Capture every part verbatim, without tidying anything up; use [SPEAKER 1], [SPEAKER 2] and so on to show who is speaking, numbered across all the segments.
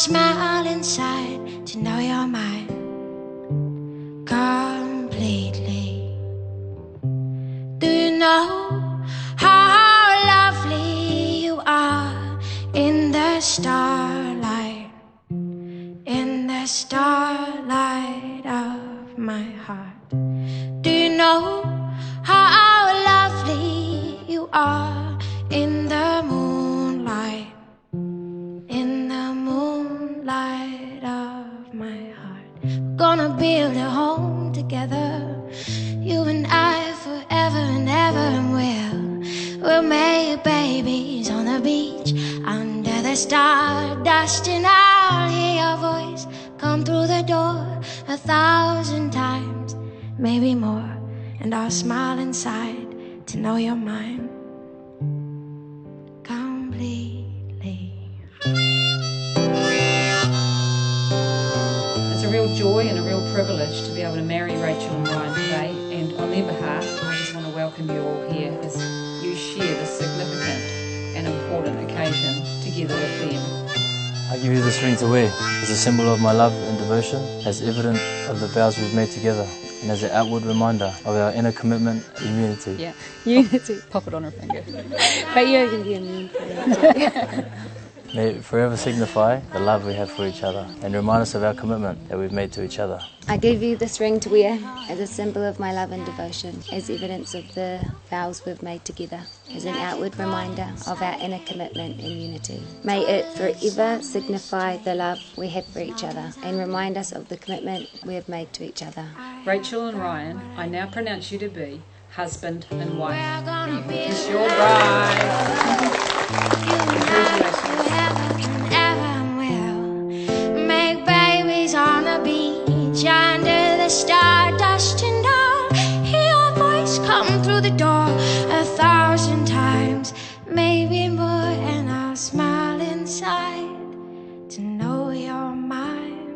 [SPEAKER 1] smile inside to know you're mine completely. Do you know how lovely you are in the starlight, in the starlight of my heart? Do you know how lovely you are in the moonlight, in the moonlight of my heart? We're gonna build a home together, you and I, forever and ever, and we'll, we'll make babies on the beach under the stardust, and I'll hear your voice come through the door a thousand times, maybe more, and I'll smile inside to know you're mine completely.
[SPEAKER 2] It's a real joy and a real privilege to be able to marry Rachel and Ryan today, and on their behalf I just want to welcome you all here as you share this significant and important occasion together with them.
[SPEAKER 3] I give you this ring to wear as a symbol of my love and devotion, as evidence of the vows we've made together, and as an outward reminder of our inner commitment and unity.
[SPEAKER 2] Yeah, unity. Pop it on her finger. But you can be immune for that.
[SPEAKER 3] May it forever signify the love we have for each other and remind us of our commitment that we've made to each other.
[SPEAKER 4] I give you this ring to wear as a symbol of my love and devotion, as evidence of the vows we've made together, as an outward reminder of our inner commitment and unity. May it forever signify the love we have for each other and remind us of the commitment we have made to each other.
[SPEAKER 2] Rachel and Ryan, I now pronounce you to be husband and wife. Kiss your bride.
[SPEAKER 1] Make babies on the beach under the stardust, and I'll hear your voice come through the door a thousand times, maybe more, and I'll smile inside to know you're mine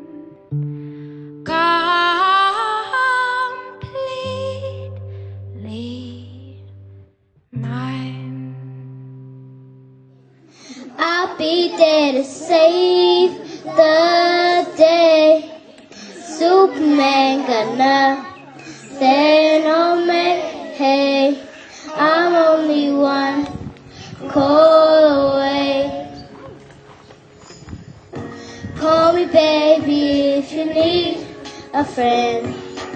[SPEAKER 1] completely mine.
[SPEAKER 5] I'll be there to save the day. Superman got nothing on me. Hey, I'm only one call away. Call me baby if you need a friend.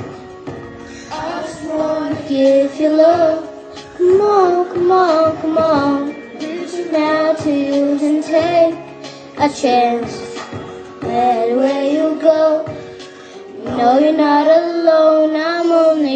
[SPEAKER 5] I just wanna give you love. Come on, come on, come on. Now to use and take a chance. Anywhere you go, you know you're not alone. I'm only